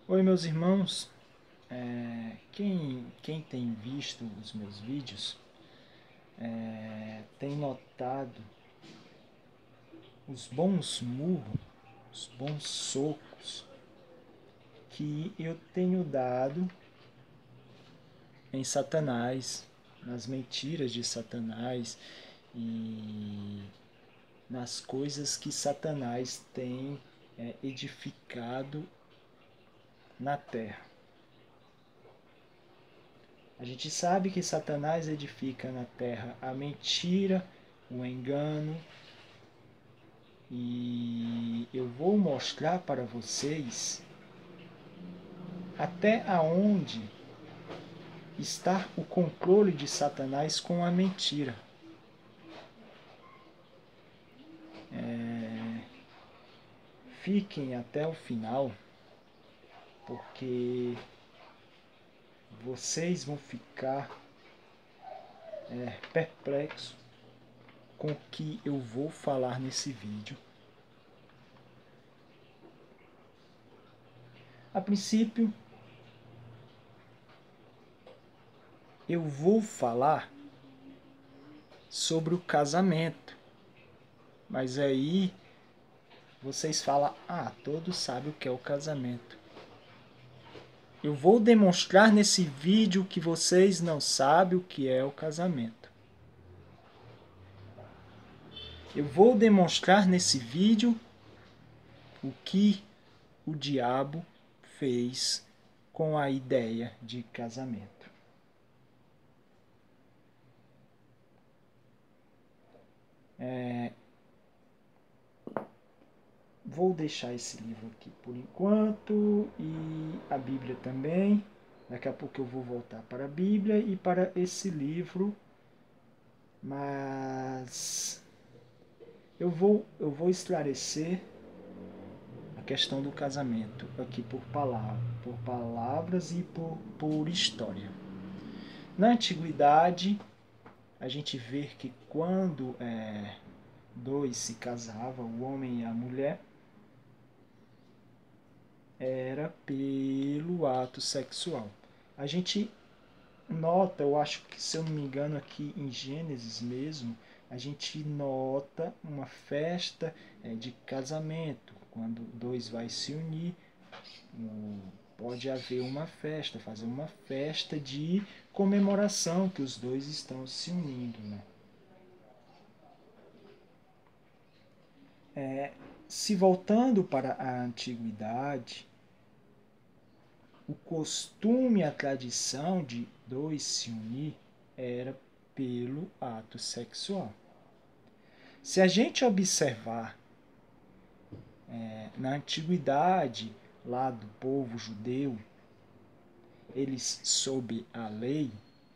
Oi, meus irmãos. Quem tem visto os meus vídeos tem notado os bons murros, os bons socos que eu tenho dado em Satanás, nas mentiras de Satanás e nas coisas que Satanás tem edificado na terra. A gente sabe que Satanás edifica na terra a mentira, o engano, e eu vou mostrar para vocês até aonde está o controle de Satanás com a mentira. Fiquem até o final, porque vocês vão ficar perplexos com o que eu vou falar nesse vídeo. A princípio, eu vou falar sobre o casamento, mas aí vocês falam, todos sabem o que é o casamento. Eu vou demonstrar nesse vídeo que vocês não sabem o que é o casamento. Eu vou demonstrar nesse vídeo o que o diabo fez com a ideia de casamento. Vou deixar esse livro aqui por enquanto e a Bíblia também. Daqui a pouco eu vou voltar para a Bíblia e para esse livro, mas eu vou esclarecer a questão do casamento aqui por palavras e por história. Na antiguidade, a gente vê que quando dois se casavam, o homem e a mulher, era pelo ato sexual. A gente nota, eu acho que, se eu não me engano, aqui em Gênesis mesmo, a gente nota uma festa de casamento. Quando dois vai se unir, pode haver uma festa, fazer uma festa de comemoração que os dois estão se unindo, né? Se voltando para a antiguidade, o costume, a tradição de dois se unir era pelo ato sexual. Se a gente observar na antiguidade, lá do povo judeu, eles sob a lei,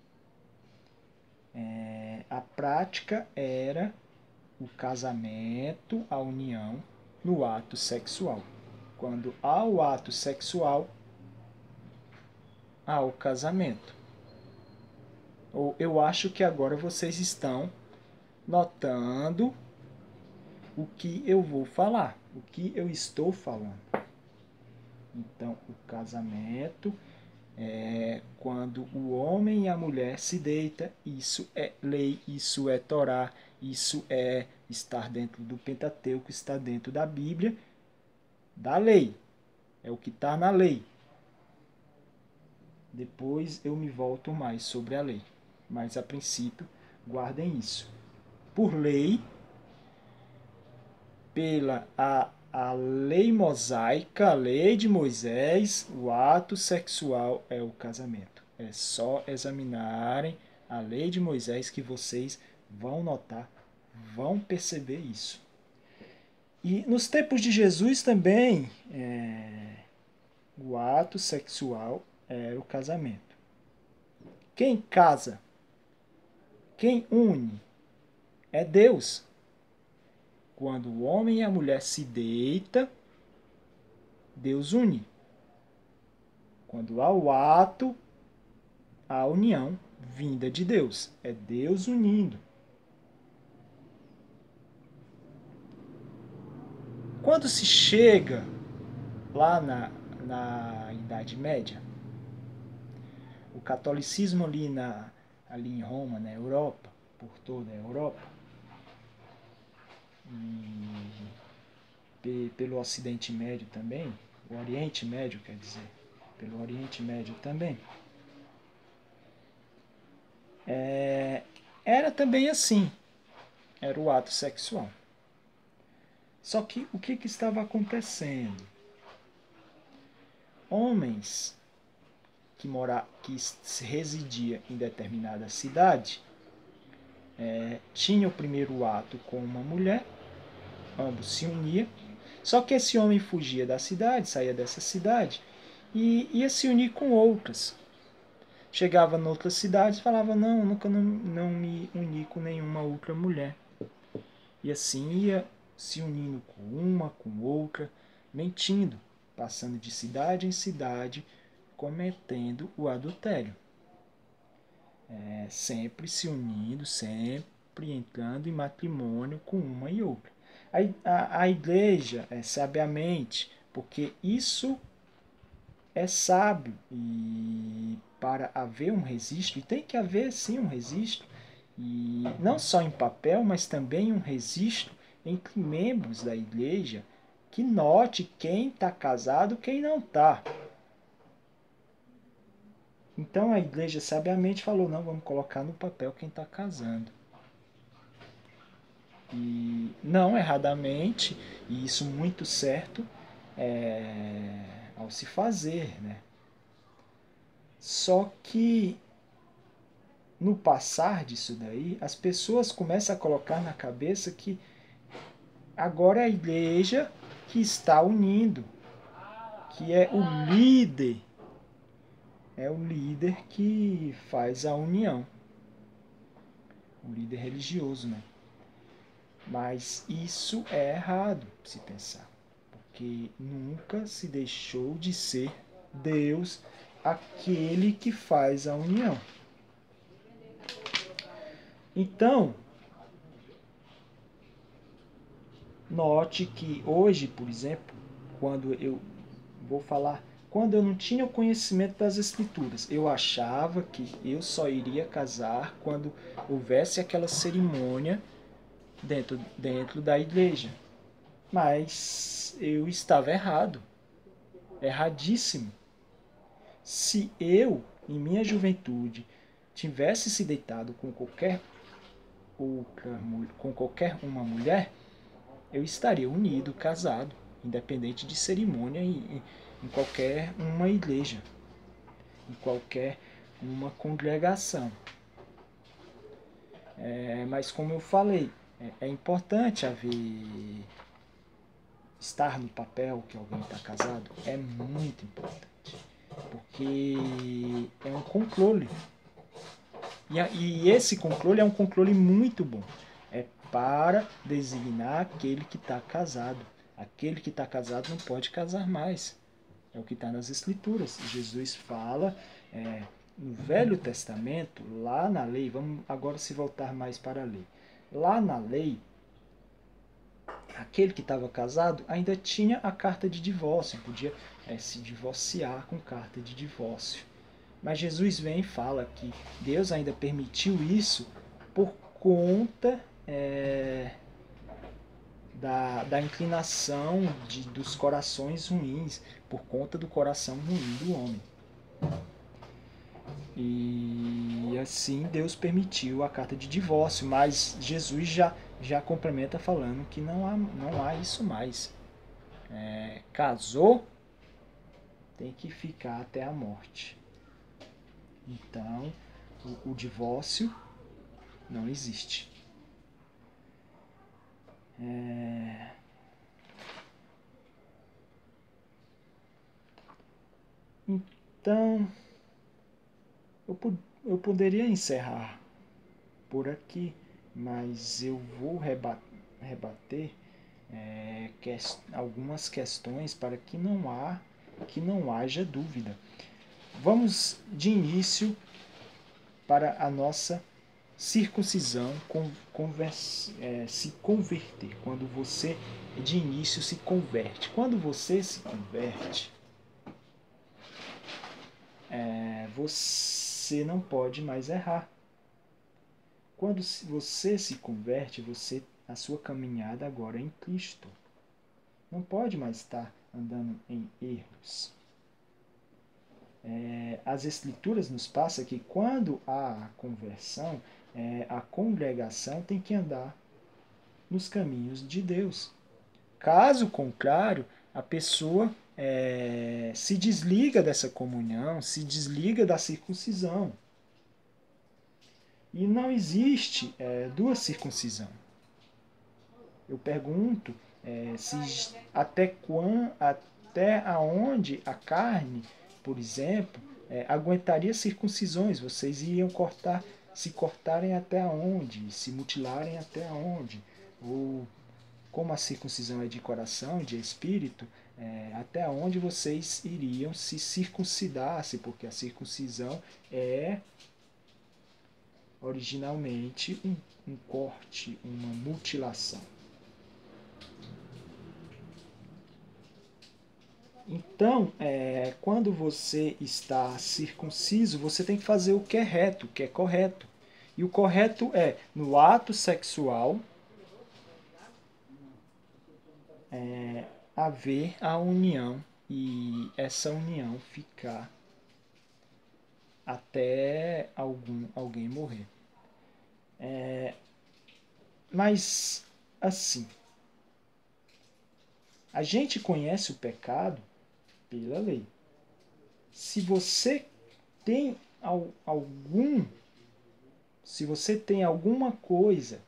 a prática era o casamento, a união no ato sexual. Quando há o ato sexual, há o casamento. Eu acho que agora vocês estão notando o que eu vou falar, o que eu estou falando. Então, o casamento é quando o homem e a mulher se deitam, isso é lei, isso é Torá, isso é estar dentro do Pentateuco, está dentro da Bíblia, da lei. É o que está na lei. Depois eu me volto mais sobre a lei. Mas, a princípio, guardem isso. Por lei, pela a lei mosaica, a lei de Moisés, o ato sexual é o casamento. É só examinarem a lei de Moisés que vocês vão notar, vão perceber isso. E nos tempos de Jesus também, o ato sexual era o casamento. Quem casa, quem une, é Deus. Quando o homem e a mulher se deitam, Deus une. Quando há o ato, a união vinda de Deus. É Deus unindo. Quando se chega lá na Idade Média. O catolicismo ali em Roma, na Europa, por toda a Europa, e pelo Ocidente Médio também, o Oriente Médio, quer dizer, pelo Oriente Médio também, era também assim, era o ato sexual. Só que o que estava acontecendo? Homens que residia em determinada cidade tinha o primeiro ato com uma mulher, ambos se uniam, só que esse homem fugia da cidade, saía dessa cidade e ia se unir com outras. Chegava em outras cidades e falava, não, nunca não me uni com nenhuma outra mulher. E assim ia se unindo com uma, com outra, mentindo, passando de cidade em cidade, cometendo o adultério. Sempre se unindo, sempre entrando em matrimônio com uma e outra. A igreja, sabiamente, porque isso é sábio, e para haver um registro, e tem que haver sim um registro, e não só em papel, mas também um registro entre membros da igreja que note quem está casado e quem não está. Então a igreja sabiamente falou, não, vamos colocar no papel quem está casando. E não erradamente, e isso muito certo ao se fazer, né? Só que no passar disso daí, as pessoas começam a colocar na cabeça que agora é a igreja que está unindo, que é o líder que faz a união, o líder religioso, né? Mas isso é errado se pensar, porque nunca se deixou de ser Deus aquele que faz a união. Então, note que hoje, por exemplo, quando eu não tinha o conhecimento das Escrituras, eu achava que eu só iria casar quando houvesse aquela cerimônia dentro da igreja. Mas eu estava errado, erradíssimo. Se eu, em minha juventude, tivesse se deitado com qualquer uma mulher, eu estaria unido, casado, independente de cerimônia em qualquer uma igreja, em qualquer uma congregação. Mas como eu falei, é importante estar no papel que alguém está casado, é muito importante, porque é um controle. E esse controle é um controle muito bom. É para designar aquele que está casado. Aquele que está casado não pode casar mais. É o que está nas Escrituras. Jesus fala no Velho Testamento, lá na lei, vamos agora se voltar mais para a lei. Lá na lei, aquele que estava casado ainda tinha a carta de divórcio, podia se divorciar com carta de divórcio. Mas Jesus vem e fala que Deus ainda permitiu isso por conta da inclinação dos corações ruins, por conta do coração ruim do homem. E assim Deus permitiu a carta de divórcio, mas Jesus já complementa falando que não há isso mais. Casou, tem que ficar até a morte. Então, o divórcio não existe. Então, eu poderia encerrar por aqui, mas eu vou rebater algumas questões para que não haja dúvida. Vamos de início para a nossa circuncisão, se converter. Quando você de início se converte. Quando você se converte, você não pode mais errar. Quando você se converte, a sua caminhada agora é em Cristo. Não pode mais estar andando em erros. As Escrituras nos passam que quando há a conversão, a congregação tem que andar nos caminhos de Deus. Caso contrário, a pessoa se desliga dessa comunhão, se desliga da circuncisão. E não existe duas circuncisão. Eu pergunto até aonde a carne, por exemplo, aguentaria circuncisões. Vocês iriam se cortarem até onde? Se mutilarem até onde? Ou como a circuncisão é de coração, de espírito, até onde vocês iriam se circuncidar-se, porque a circuncisão é originalmente um corte, uma mutilação. Então, quando você está circunciso, você tem que fazer o que é reto, o que é correto. E o correto é, no ato sexual, haver a união e essa união ficar até alguém morrer. Mas, assim, a gente conhece o pecado pela lei. Se você tem alguma coisa,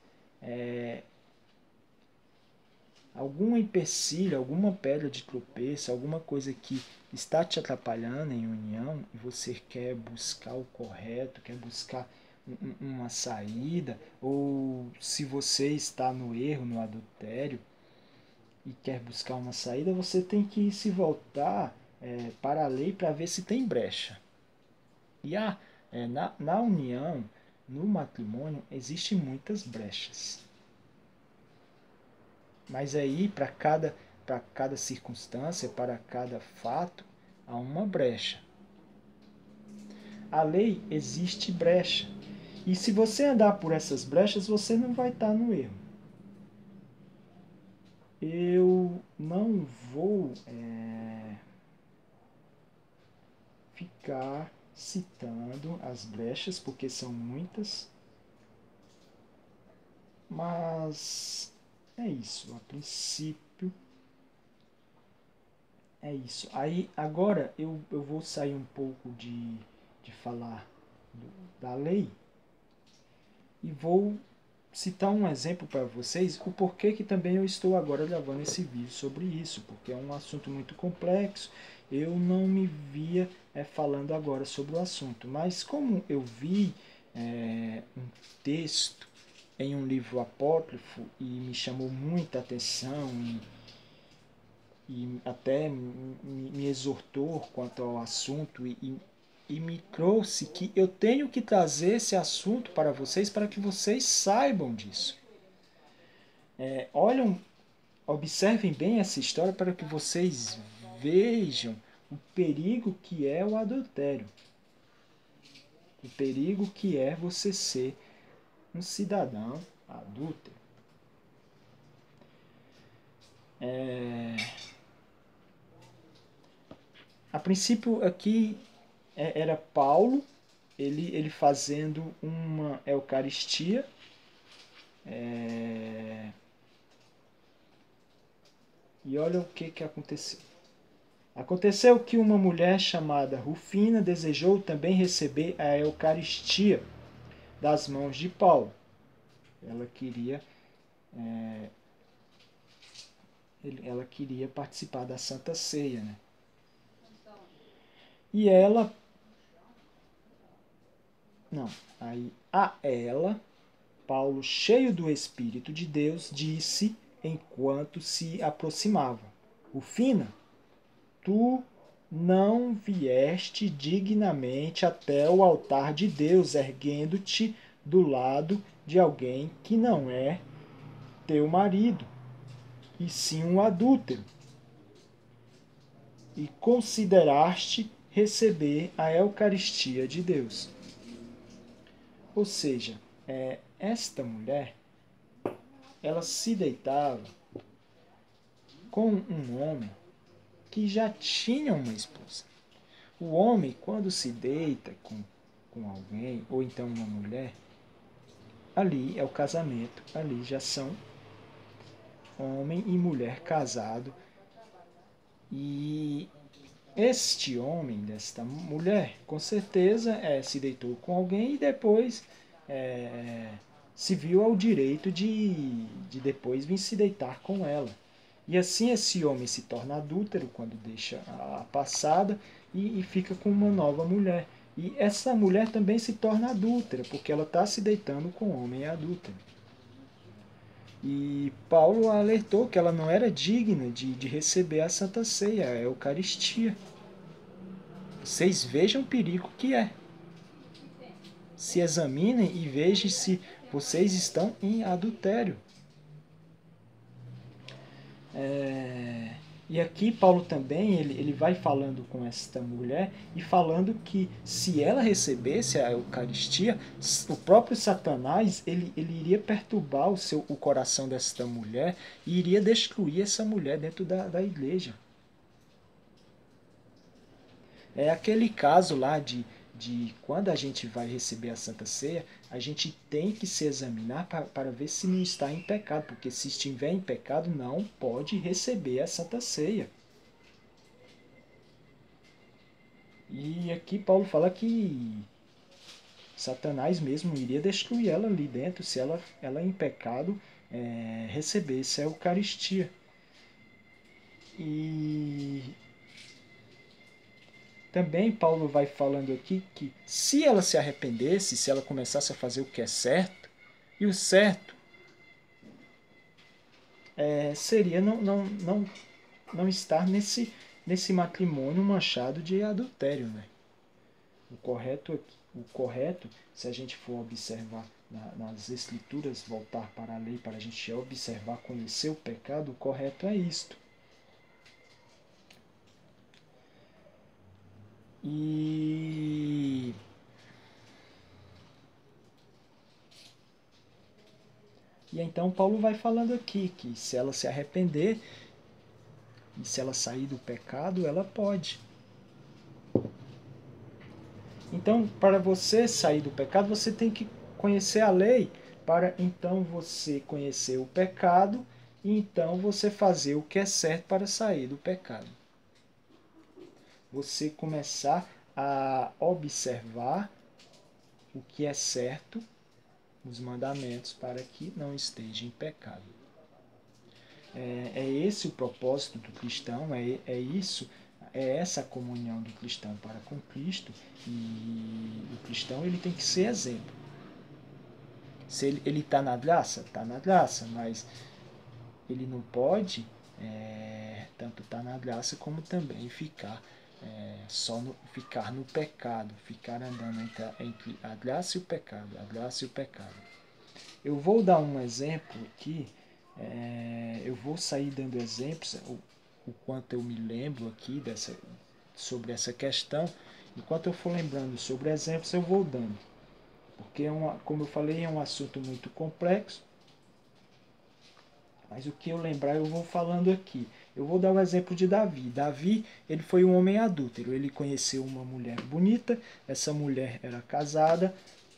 algum empecilho, alguma pedra de tropeço, alguma coisa que está te atrapalhando em união e você quer buscar o correto, quer buscar uma saída, ou se você está no erro, no adultério, e quer buscar uma saída, você tem que se voltar para a lei para ver se tem brecha. E na união, no matrimônio, existem muitas brechas. Mas aí, para cada circunstância, para cada fato, há uma brecha. A lei existe brecha. E se você andar por essas brechas, você não vai estar no erro. Eu não vou ficar citando as brechas, porque são muitas. Mas é isso, a princípio é isso. Aí agora eu vou sair um pouco de falar da lei e vou citar um exemplo para vocês, o porquê que também eu estou agora gravando esse vídeo sobre isso, porque é um assunto muito complexo, eu não me via falando agora sobre o assunto, mas como eu vi um texto em um livro apócrifo e me chamou muita atenção e até me exortou quanto ao assunto e me trouxe que eu tenho que trazer esse assunto para vocês para que vocês saibam disso. Observem bem essa história para que vocês vejam o perigo que é o adultério. O perigo que é você ser um cidadão adúltero. A princípio aqui era Paulo, ele fazendo uma Eucaristia, e olha o que aconteceu. Aconteceu que uma mulher chamada Rufina desejou também receber a Eucaristia das mãos de Paulo. Ela queria participar da Santa Ceia, né? E ela... Não, aí a ela, Paulo, cheio do Espírito de Deus, disse enquanto se aproximava: Rufina, tu não vieste dignamente até o altar de Deus, erguendo-te do lado de alguém que não é teu marido, e sim um adúltero. E consideraste receber a Eucaristia de Deus. Ou seja, esta mulher, ela se deitava com um homem que já tinha uma esposa. O homem, quando se deita com alguém, ou então uma mulher, ali é o casamento, ali já são homem e mulher casado. E este homem, desta mulher, com certeza se deitou com alguém e depois se viu ao direito de depois vir se deitar com ela. E assim esse homem se torna adúltero quando deixa a passada e fica com uma nova mulher. E essa mulher também se torna adúltera, porque ela está se deitando com um homem adúltero. E Paulo alertou que ela não era digna de receber a Santa Ceia, a Eucaristia. Vocês vejam o perigo que é. Se examinem e vejam se vocês estão em adultério. E aqui Paulo também ele vai falando com esta mulher e falando que se ela recebesse a Eucaristia, o próprio Satanás ele iria perturbar o coração desta mulher e iria destruir essa mulher dentro da igreja. É aquele caso lá de quando a gente vai receber a Santa Ceia, a gente tem que se examinar para ver se não está em pecado, porque se estiver em pecado, não pode receber a Santa Ceia. E aqui Paulo fala que Satanás mesmo iria destruir ela ali dentro, se ela em pecado recebesse a Eucaristia. E também Paulo vai falando aqui que se ela se arrependesse, se ela começasse a fazer o que é certo, e o certo seria não estar nesse matrimônio manchado de adultério. Né? O correto, se a gente for observar nas escrituras, voltar para a lei, para a gente observar, conhecer o pecado, o correto é isto. E então Paulo vai falando aqui que se ela se arrepender e se ela sair do pecado, ela pode. Então, para você sair do pecado, você tem que conhecer a lei, para então você conhecer o pecado e então você fazer o que é certo para sair do pecado. Você começar a observar o que é certo, os mandamentos, para que não esteja em pecado. É esse o propósito do cristão, é essa a comunhão do cristão para com Cristo, e o cristão ele tem que ser exemplo. Se ele está na graça, mas ele não pode tanto estar na graça como também ficar ficar no pecado, ficar andando entre a graça e o pecado, a graça e o pecado. Eu vou dar um exemplo aqui, eu vou sair dando exemplos, o quanto eu me lembro aqui sobre essa questão. Enquanto eu for lembrando sobre exemplos, eu vou dando. Porque, como eu falei, é um assunto muito complexo. Mas o que eu lembrar, eu vou falando aqui. Eu vou dar o exemplo de Davi. Davi, ele foi um homem adúltero. Ele conheceu uma mulher bonita. Essa mulher era casada.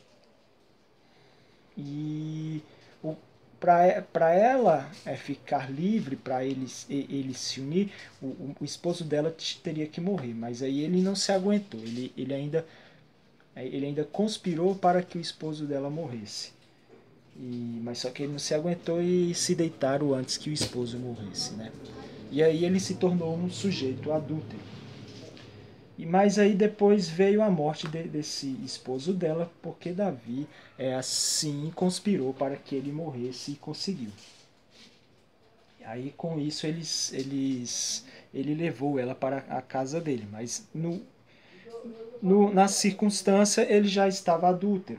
E para ela ficar livre, para ele se unir, o esposo dela teria que morrer. Mas aí ele não se aguentou. Ele ainda conspirou para que o esposo dela morresse. Mas só que ele não se aguentou e se deitaram antes que o esposo morresse. Né? E aí ele se tornou um sujeito adúltero. Mas aí depois veio a morte desse esposo dela, porque Davi assim conspirou para que ele morresse e conseguiu. E aí com isso ele levou ela para a casa dele, mas na circunstância ele já estava adúltero.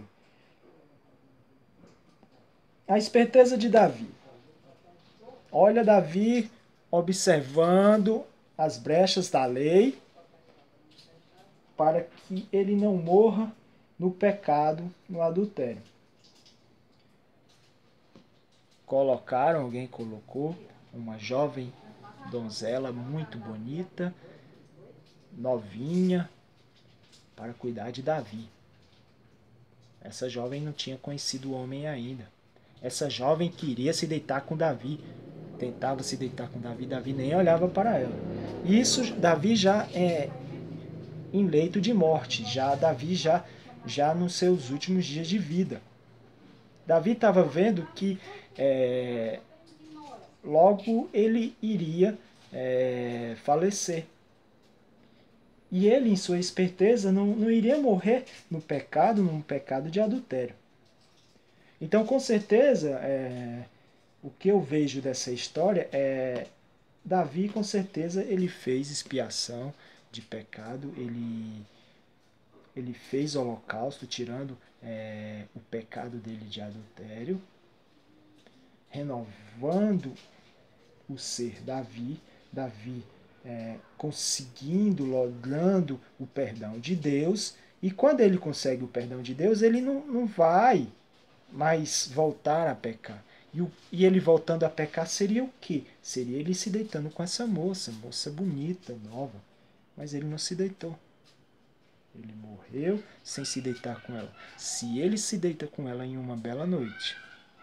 A esperteza de Davi. Olha Davi observando as brechas da lei para que ele não morra no pecado, no adultério. Alguém colocou uma jovem donzela muito bonita, novinha, para cuidar de Davi. Essa jovem não tinha conhecido o homem ainda. Essa jovem queria se deitar com Davi. Tentava se deitar com Davi, Davi nem olhava para ela. Isso, Davi já é em leito de morte, Davi já nos seus últimos dias de vida. Davi estava vendo que logo ele iria falecer. E ele, em sua esperteza, não iria morrer num pecado de adultério. Então, com certeza, o que eu vejo dessa história é Davi, com certeza, ele fez expiação de pecado, ele fez holocausto, tirando o pecado dele de adultério, renovando o ser Davi, conseguindo, logrando o perdão de Deus, e quando ele consegue o perdão de Deus, ele não vai mais voltar a pecar. E ele voltando a pecar seria o quê? Seria ele se deitando com essa moça bonita, nova. Mas ele não se deitou. Ele morreu sem se deitar com ela. Se ele se deita com ela em uma bela noite,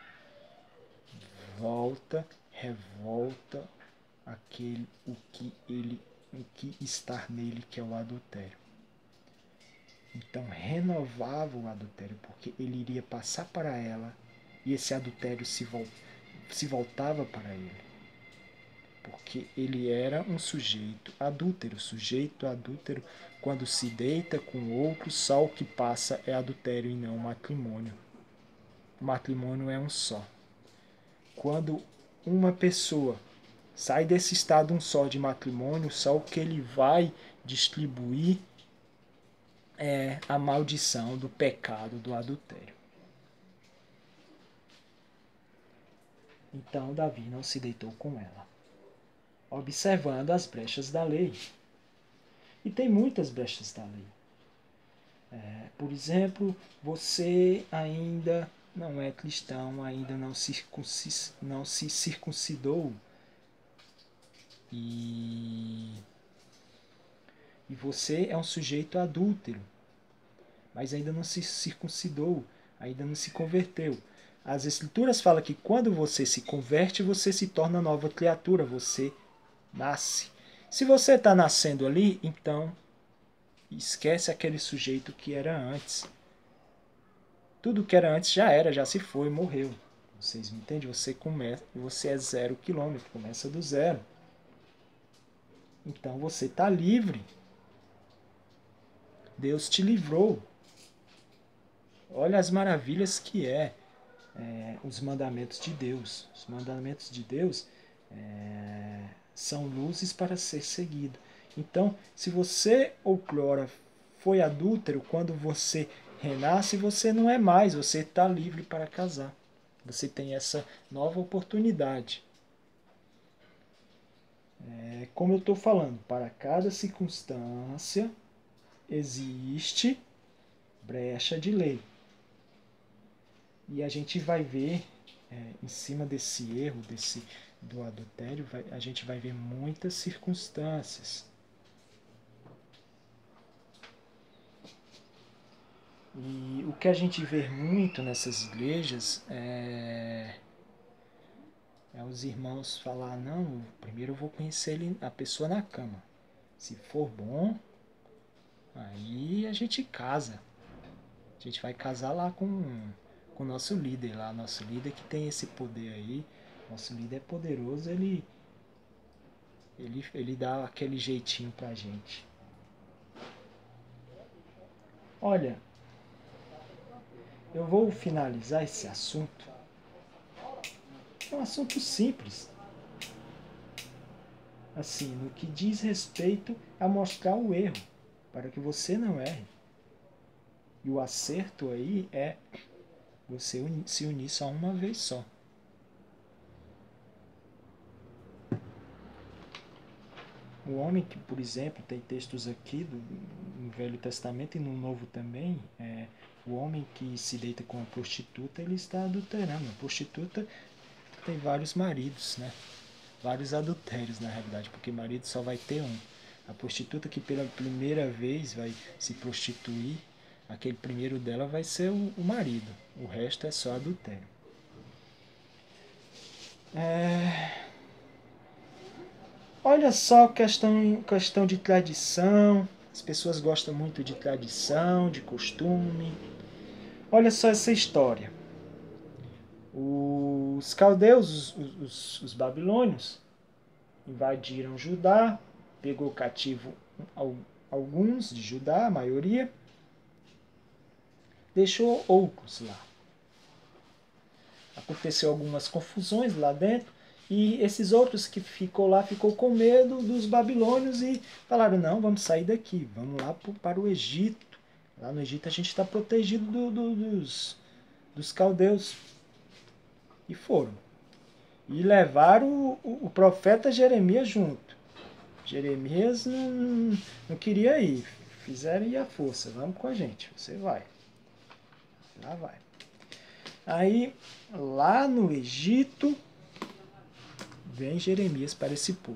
revolta o que está nele, que é o adultério. Então renovava o adultério, porque ele iria passar para ela e esse adultério se voltava para ele. Porque ele era um sujeito adúltero. Sujeito adúltero, quando se deita com outro, só o que passa é adultério e não matrimônio. O matrimônio é um só. Quando uma pessoa sai desse estado um só de matrimônio, só o que ele vai distribuir é a maldição do pecado do adultério. Então Davi não se deitou com ela, observando as brechas da lei. E tem muitas brechas da lei. Por exemplo, você ainda não é cristão, ainda não se circuncidou. E você é um sujeito adúltero, mas ainda não se circuncidou, ainda não se converteu. As escrituras falam que quando você se converte, você se torna nova criatura, você nasce. Se você está nascendo ali, então esquece aquele sujeito que era antes. Tudo que era antes já se foi, morreu. Vocês me entendem? Você é 0 quilômetro, começa do zero. Então você está livre. Deus te livrou. Olha as maravilhas que os mandamentos de Deus. Os mandamentos de Deus são luzes para ser seguido. Então, se você outrora foi adúltero, quando você renasce, você não é mais, você está livre para casar. Você tem essa nova oportunidade. Como eu estou falando, para cada circunstância existe brecha de lei. E a gente vai ver, em cima desse erro, do adultério, a gente vai ver muitas circunstâncias. E o que a gente vê muito nessas igrejas é os irmãos falar, não, primeiro eu vou conhecer a pessoa na cama. Se for bom, aí a gente casa. A gente vai casar lá com o nosso líder lá, nosso líder que tem esse poder aí. Nosso líder é poderoso, ele dá aquele jeitinho pra gente. Olha, eu vou finalizar esse assunto. É um assunto simples. Assim, no que diz respeito a mostrar o erro, para que você não erre. E o acerto aí é você se unir só uma vez só. O homem que, por exemplo, tem textos aqui em Velho Testamento e no Novo também, o homem que se deita com a prostituta, ele está adulterando. A prostituta tem vários maridos, né? Vários adultérios, na realidade, porque marido só vai ter um. A prostituta que pela primeira vez vai se prostituir, aquele primeiro dela vai ser o marido. O resto é só adultério. Olha só questão de tradição. As pessoas gostam muito de tradição, de costume. Olha só essa história. Os caldeus, os babilônios, invadiram Judá, pegou cativo alguns de Judá, a maioria, deixou outros lá. Aconteceu algumas confusões lá dentro, e esses outros que ficou lá, ficou com medo dos babilônios e falaram, não, vamos sair daqui, vamos lá para o Egito. Lá no Egito a gente está protegido dos caldeus. E foram. E levaram o profeta Jeremias junto. Jeremias não queria ir. Fizeram ir à força. Vamos com a gente. Você vai. Lá vai. Aí, lá no Egito, vem Jeremias para esse povo.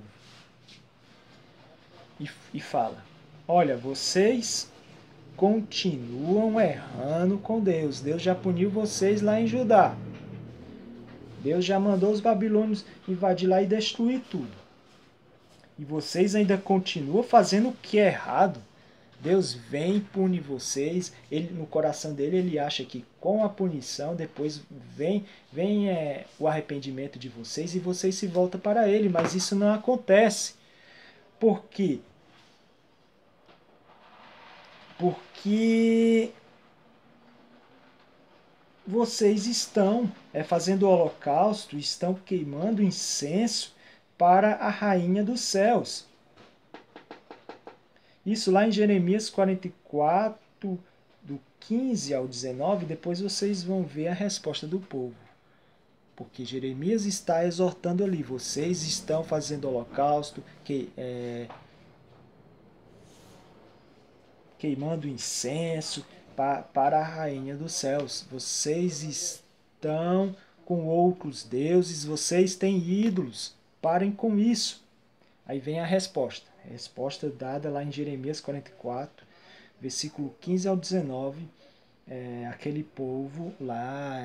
E fala, olha, vocês continuam errando com Deus. Deus já puniu vocês lá em Judá. Deus já mandou os babilônios invadir lá e destruir tudo. E vocês ainda continuam fazendo o que é errado. Deus vem e pune vocês. Ele, no coração dele, ele acha que com a punição, depois vem o arrependimento de vocês e vocês se voltam para ele. Mas isso não acontece. Por quê? Porque vocês estão fazendo o holocausto, estão queimando incenso para a rainha dos céus. Isso lá em Jeremias 44, do 15 ao 19, depois vocês vão ver a resposta do povo. Porque Jeremias está exortando ali, vocês estão fazendo holocausto, queimando incenso para a rainha dos céus. Vocês estão com outros deuses, vocês têm ídolos. Parem com isso. Aí vem a resposta. A resposta dada lá em Jeremias 44, versículo 15 ao 19. Aquele povo lá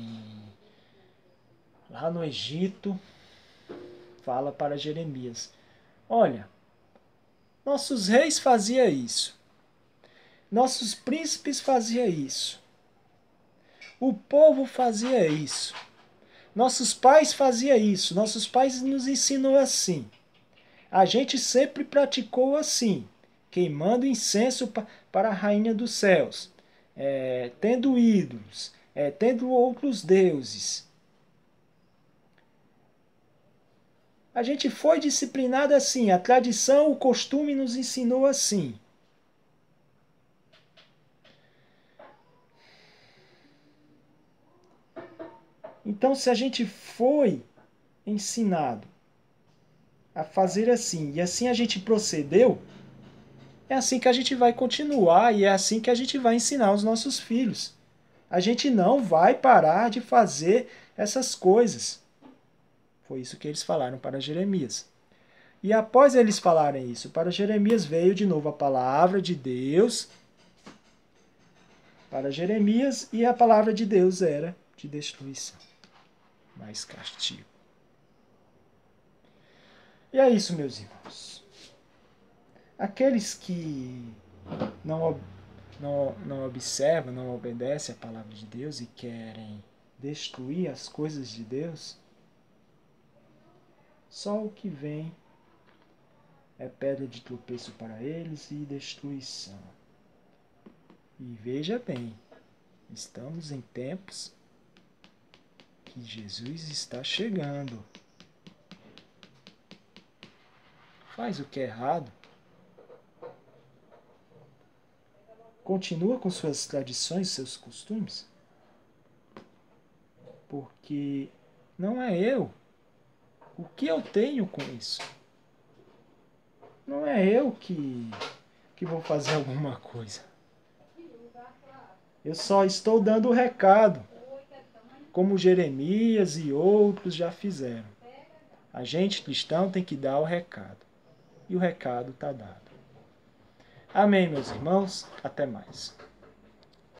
no Egito fala para Jeremias, olha, nossos reis faziam isso. Nossos príncipes faziam isso. O povo fazia isso. Nossos pais faziam isso. Nossos pais nos ensinou assim. A gente sempre praticou assim, queimando incenso para a rainha dos céus, tendo ídolos, tendo outros deuses. A gente foi disciplinado assim, a tradição, o costume nos ensinou assim. Então, se a gente foi ensinado a fazer assim, e assim a gente procedeu, é assim que a gente vai continuar e é assim que a gente vai ensinar os nossos filhos. A gente não vai parar de fazer essas coisas. Foi isso que eles falaram para Jeremias. E após eles falarem isso para Jeremias, veio de novo a palavra de Deus para Jeremias, e a palavra de Deus era de destruição, mais castigo. E é isso, meus irmãos. Aqueles que não observam, não obedecem a palavra de Deus e querem destruir as coisas de Deus, só o que vem é pedra de tropeço para eles e destruição. E veja bem, estamos em tempos que Jesus está chegando. Faz o que é errado, continua com suas tradições, seus costumes, porque não é eu. O que eu tenho com isso? Não é eu que que vou fazer alguma coisa. Eu só estou dando o recado, como Jeremias e outros já fizeram. A gente cristão tem que dar o recado. E o recado está dado. Amém, meus irmãos. Até mais.